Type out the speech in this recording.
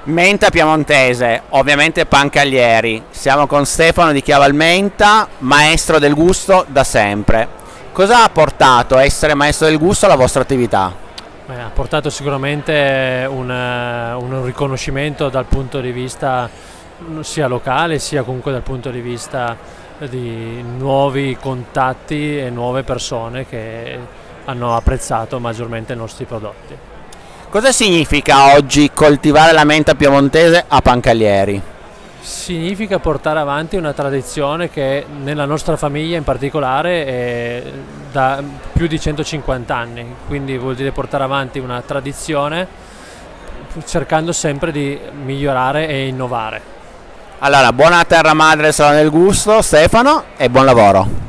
Menta piemontese, ovviamente Pancalieri. Siamo con Stefano di Chiavalmenta, maestro del gusto da sempre. Cosa ha portato essere maestro del gusto alla vostra attività? Ha portato sicuramente un riconoscimento dal punto di vista sia locale sia comunque dal punto di vista di nuovi contatti e nuove persone che hanno apprezzato maggiormente i nostri prodotti. Cosa significa oggi coltivare la menta piemontese a Pancalieri? Significa portare avanti una tradizione che nella nostra famiglia in particolare è da più di 150 anni, quindi vuol dire portare avanti una tradizione cercando sempre di migliorare e innovare. Allora, buona terra madre del Salone del Gusto, Stefano, e buon lavoro.